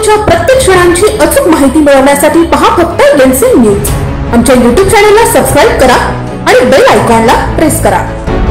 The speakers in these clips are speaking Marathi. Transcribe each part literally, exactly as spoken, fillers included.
घडामोडींच्या प्रत्येक क्षणांची अचूक माहिती मिळवण्यासाठी पहा फक्त एनसी न्यूज। आमच्या यूट्यूब चॅनलला सबस्क्राइब करा आणि बेल आयकॉनला प्रेस करा।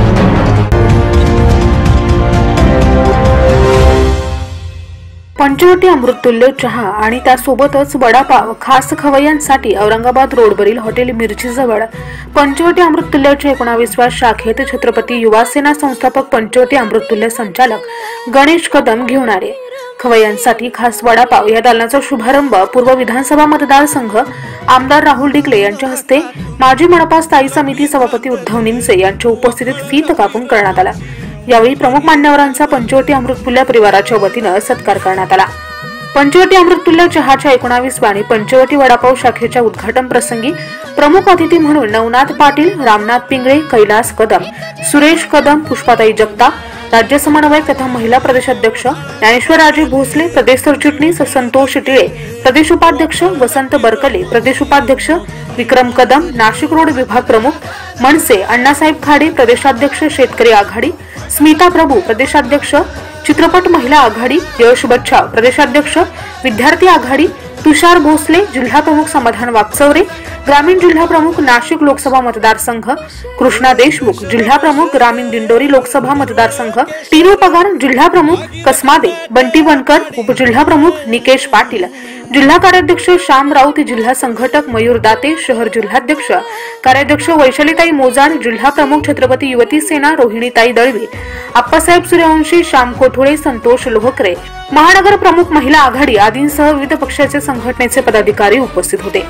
पंचवटी अमृततुल्य चहा आणि त्यासोबतच वडापाव खास खवय्यांसाठी औरंगाबाद रोडवरील हॉटेल मिरची जवळ पंचवटी अमृततुल्याच्या एकोणावीसव्या शाखेत छत्रपती युवासेना संस्थापक पंचवटी अमृततुल्य संचालक गणेश कदम घेऊन आले। खवय्यांसाठी खास वडापाव या दालनाचा शुभारंभ पूर्व विधानसभा मतदारसंघ आमदार राहुल डिकले यांच्या हस्ते माजी मनपा स्थायी समिती सभापती उद्धव निमसे यांच्या उपस्थितीत फीत कापून करण्यात आला। यावेळी प्रमुख मान्यवरांचा पंचवटी अमृततुल्य परिवाराच्या वतीने सत्कार करण्यात आला। पंचवटी अमृततुल्य चहाच्या एकोणावीसव्या आणि पंचवटी वडापाव शाखेच्या उद्घाटन प्रसंगी प्रमुख अतिथी म्हणून नवनाथ पाटील, रामनाथ पिंगळे, कैलास कदम, सुरेश कदम, पुष्पाताई जगताप, राज्य समन्वयक तथा महिला प्रदेशाध्यक्ष ज्ञानेश्वरराजे भोसले, प्रदेश सरचिटणीस संतोष टिळे, प्रदेश उपाध्यक्ष वसंत बरकले, प्रदेश उपाध्यक्ष विक्रम कदम, नाशिक रोड विभाग प्रमुख मनसे अण्णासाहेब खाडे, प्रदेशाध्यक्ष शेतकरी आघाडी स्मिता प्रभू, प्रदेशाध्यक्ष चित्रपट महिला आघाडी यश बच्छाव, प्रदेशाध्यक्ष विद्यार्थी आघाडी तुषार भोसले, जिल्हा प्रमुख समाधान वाकचौरे, ग्रामीण जिल्हा प्रमुख नाशिक लोकसभा मतदारसंघ कृष्णा देशमुख, जिल्हा प्रमुख ग्रामीण दिंडोरी लोकसभा मतदारसंघ टीनू पगार, जिल्हा प्रमुख कसमादे बंटी बनकर, उपजिल्हा प्रमुख निकेश पाटील, जिल्हा कार्याध्यक्ष श्याम राऊत, जिल्हा संघटक मयूर दाते, शहर जिल्हाध्यक्ष कार्याध्यक्ष वैशालीताई मोजाड, जिल्हा प्रमुख छत्रपती युवती सेना रोहिणीताई दळवी, आप्पासाहेब सूर्यवंशी, श्याम कोठोळे, संतोष लोहकरे, महानगर प्रमुख महिला आघाडी आदींसह विविध पक्षाचे संघटनेचे पदाधिकारी उपस्थित होते।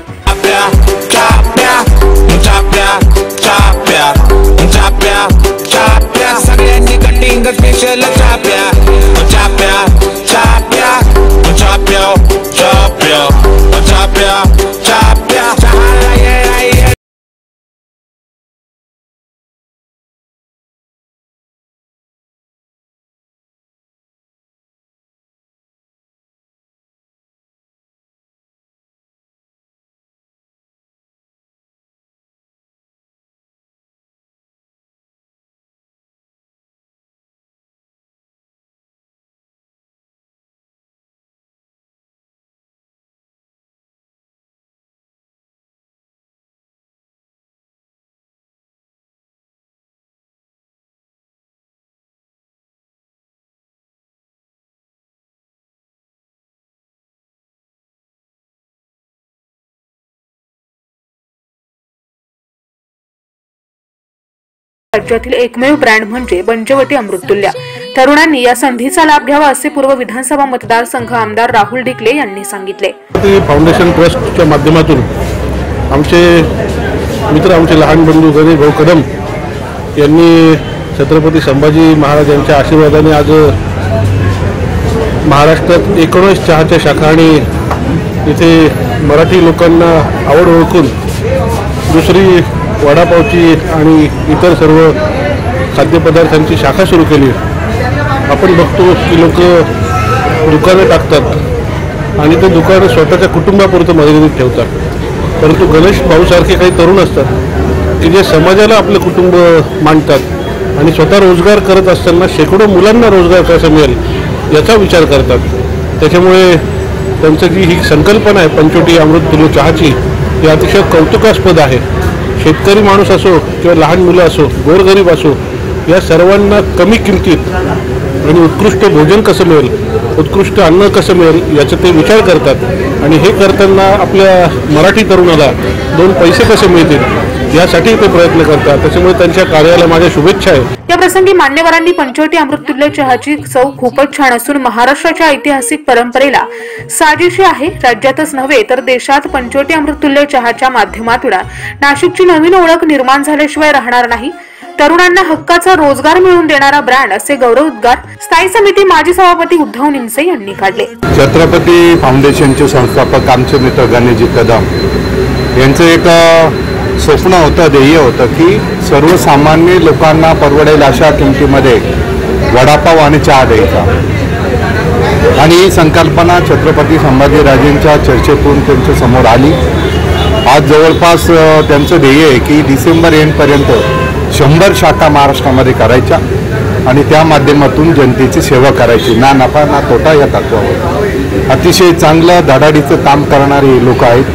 राज्यातील एकमेव ब्रँड म्हणजे पंचवटी अमृततुल्य। तरुणांनी या संधीचा लाभ घ्यावा असे पूर्व विधानसभा मतदारसंघ आमदार राहुल डिकले यांनी सांगितले। फाउंडेशन ट्रस्टच्या माध्यमातून आमचे मित्र आमचे लहान बंधू गणेश भाऊ कदम यांनी छत्रपती संभाजी महाराजांच्या आशीर्वादाने आज महाराष्ट्रात एकोणीस चहाच्या शाखा आणि इथे मराठी लोकांना आवड ओळखून दुसरी वडापावची आणि इतर सर्व खाद्यपदार्थांची शाखा सुरू केली। आपण बघतो की लोक दुकानं टाकतात आणि ते दुकानं स्वतःच्या कुटुंबापुरतं मर्यादित ठेवतात, परंतु गणेश भाऊसारखे काही तरुण असतात की जे समाजाला आपलं कुटुंब मांडतात आणि स्वतः रोजगार करत असताना शेकडो मुलांना रोजगार कसा मिळेल याचा विचार करतात। त्याच्यामुळे त्यांचं जी ही संकल्पना आहे पंचवटी अमृततुल्य चहाची ती अतिशय कौतुकास्पद आहे। शेतकरी माणूस असो किंवा लहान मुलं असो, गोरगरीब असो, या सर्वांना कमी किमतीत आणि उत्कृष्ट भोजन कसं मिळेल, उत्कृष्ट अन्न कसं मिळेल याचा ते विचार करतात आणि हे करताना आपल्या मराठी तरुणाला दोन पैसे कसे मिळतील यासाठी ते प्रयत्न करतात। त्याच्यामुळे त्यांच्या कार्याला माझ्या शुभेच्छा आहेत। या प्रसंगी मान्यवरांनी पंचवटी अमृततुल्य चहाची चव खूपच छान असून महाराष्ट्राच्या ऐतिहासिक परंपरेला साजेशी आहे। राज्यातच नव्हे तर देशात पंचवटी अमृततुल्य चहाच्या माध्यमातून नाशिकची नवीन ओळख निर्माण झाल्याशिवाय राहणार नाही। तरुणांना हक्काचा रोजगार मिळवून देणारा ब्रँड असे गौरवोद्गार स्थायी समिती माजी सभापती उद्धव निमसे यांनी काढले। छत्रपती फाउंडेशनचे संस्थापक आमचे मित्र गणेश कदम यांचं एक स्वप्न होतं, ध्येय होतं की सर्वसामान्य लोकांना परवडेल अशा किमतीमध्ये वडापाव आणि चहा द्यायचा आणि ही संकल्पना छत्रपती संभाजीराजेंच्या चर्चेतून त्यांच्या समोर आली। आज जवळपास त्यांचं ध्येय आहे की डिसेंबर एंडपर्यंत शंभर शाखा महाराष्ट्रामध्ये करायच्या आणि त्या माध्यमातून जनतेची सेवा करायची, ना नफा ना तोटा या तत्वावर अतिशय चांगलं धडाडीचं काम करणारी लोक आहेत.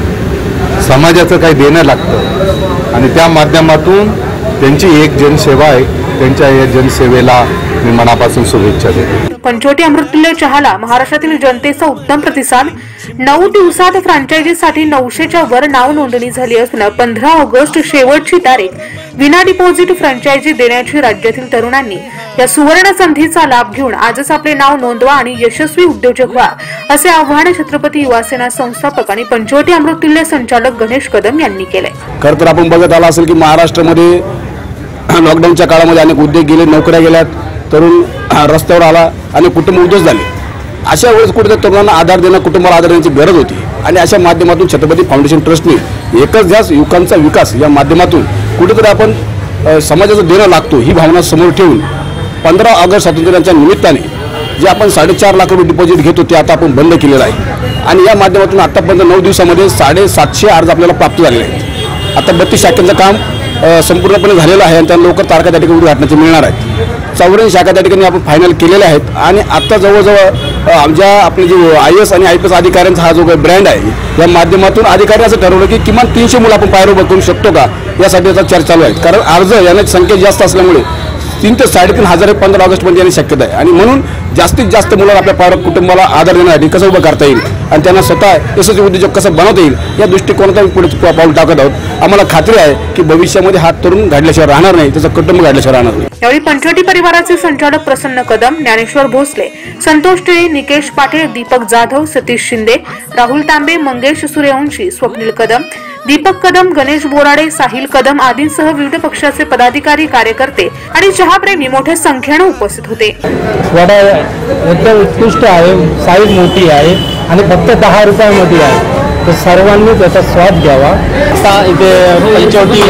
समाजाचं काही देणं लागतं आणि त्या माध्यमातून त्यांची एक जनसेवा आहे. त्यांच्या या जनसेवेला मी मनापासून शुभेच्छा देतो. पंचवटी अमृततुल्य चहाला महाराष्ट्रातील जनतेचा उत्तम प्रतिसाद. नऊ दिवसात फ्रँचायझीसाठी नऊशेच्या वर नाव नोंदणी झाली असून पंधरा ऑगस्ट शेवटची तारीख विना डिपॉझिट फ्रँचायझी देण्याची राज्यातील तरुणांनी या सुवर्ण संधीचा लाभ घेऊन आजच आपले नाव नोंदवा आणि यशस्वी उद्योजक व्हा, असे आवाहन छत्रपती युवासेना संस्थापक आणि पंचवटी अमृततुल्य संचालक गणेश कदम यांनी केले. खरं तर आपण बघत आला असेल की महाराष्ट्रामध्ये लॉकडाऊनच्या काळामध्ये अनेक उद्योग गेले, नोकऱ्या गेल्यात, तरुण रस्त्यावर आला आणि कुटुंब उद्ध्वस्त झाले. अशा वेळेस कुठेतरी तरुणांना आधार देणं, कुटुंबाला आधार देण्याची गरज होती आणि अशा माध्यमातून छत्रपती फाउंडेशन ट्रस्टने एकच ध्यास युवकांचा विकास या माध्यमातून कुठेतरी आपण समाजाचं देणं लागतो ही भावना समोर ठेवून पंधरा ऑगस्ट स्वातंत्र्याच्या निमित्ताने जे आपण साडेचार लाख रुपये डिपॉझिट घेतो ते आता आपण बंद केलेलं आहे आणि या माध्यमातून आतापर्यंत नऊ दिवसामध्ये साडेसातशे अर्ज आपल्याला प्राप्त झालेले आहेत. आता बत्तीस शाखेचं काम संपूर्णपणे झालेलं आहे आणि त्या लवकर तारखा त्या ठिकाणी उद्घाटनाचे मिळणार आहेत. चौऱ्याऐंशी शाखा त्या ठिकाणी आपण फायनल केलेल्या आहेत आणि आत्ता जवळजवळ आमच्या आपले जे आय एस आणि आय पी एस अधिकाऱ्यांचा हा जो काही ब्रँड आहे या माध्यमातून अधिकारी असं ठरवलं की किमान तीनशे मुलं आपण पायरोबा करू शकतो का, यासाठी याचा चर्चा चालू आहे. कारण अर्ज येण्याची संख्या जास्त असल्यामुळे तीन ते साडेतीन हजार पंधरा ऑगस्टमध्ये येण्याची शक्यता आहे आणि म्हणून जास्तीत जास्त मुलांना आपल्या पार कुटुंबाला आधार देण्यासाठी कसं उभं करता येईल आणि त्यांना स्वतः यशस्वी उद्योजक कसं बनवता येईल या दृष्टिकोनातून पुढे पाऊल टाकत आहोत. आम्हाला खात्री आहे की भविष्यामध्ये हा तरुण घडल्याशिवाय राहणार नाही, त्याचं कुटुंब घडल्याशिवाय राहणार नाही. यावेळी पंचवटी परिवाराचे संचालक प्रसन्न कदम, ज्ञानेश्वर भोसले, संतोष टिळे, निकेश पाटील, दीपक जाधव, सतीश शिंदे, राहुल तांबे, मंगेश सूर्यवंशी, स्वप्नील कदम, दीपक कदम, गणेश बोराडे, साहिल कदम आदींसह विविध पक्षाचे पदाधिकारी, कार्यकर्ते आणि चहाप्रेमी मोठ्या संख्येने उपस्थित होते. वडा एकदम उत्कृष्ट आहे, साईज मोठी आहे आणि फक्त दहा रुपयामध्ये आहे, तर सर्वांनी त्याचा स्वाद घ्यावा. आता इथे पंचवटी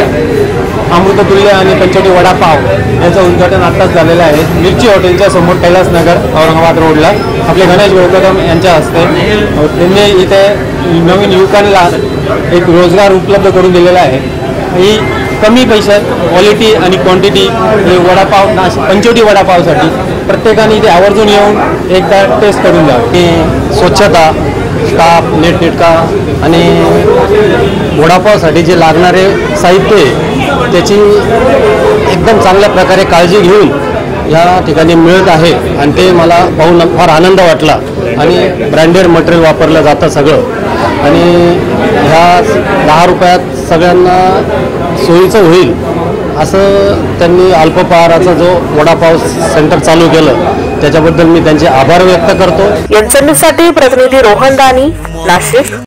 अमृततुल्य आणि पंचवटी वडापाव यांचं उद्घाटन आत्ताच झालेलं आहे. मिरची हॉटेलच्या समोर कैलास नगर औरंगाबाद रोडला आपले गणेश कदम यांच्या हस्ते त्यांनी इथे नवीन युवकांना एक रोजगार उपलब्ध करून दिलेला आहे. ही कमी पैशात क्वालिटी आणि क्वांटिटी वडापाव नाश पंचवटी वडापावसाठी प्रत्येकाने इथे आवर्जून येऊन एकदा टेस्ट करून द्या. की स्वच्छता, स्टाफ नीटनेटका आणि वडापावसाठी जे लागणारे साहित्य आहे त्याची एकदम चांगल्या प्रकारे काळजी घेऊन या ठिकाणी मिळत आहे आणि ते मला पाहून फार आनंद वाटला. आणि ब्रँडेड मटेरियल वापरलं जातं सगळं आणि ह्या दहा रुपयात सगळ्यांना सोयीचं होईल असं त्यांनी अल्पपहाराचा जो वडापाव सेंटर चालू केलं त्याच्याबद्दल मी त्यांचे आभार व्यक्त करतो. यांच्यासाठी प्रतिनिधी रोहन दानी, नाशिक.